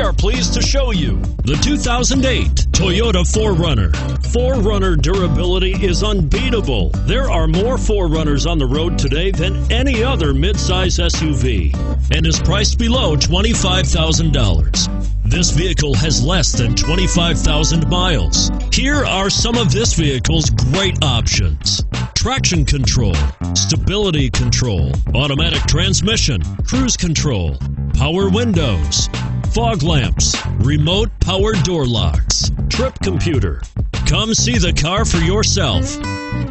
are pleased to show you the 2008 Toyota 4Runner. 4Runner durability is unbeatable. There are more 4Runners on the road today than any other midsize SUV and is priced below $25,000. This vehicle has less than 25,000 miles. Here are some of this vehicle's great options: traction control, stability control, automatic transmission, cruise control, power windows, fog lamps, remote power door locks, trip computer. Come see the car for yourself.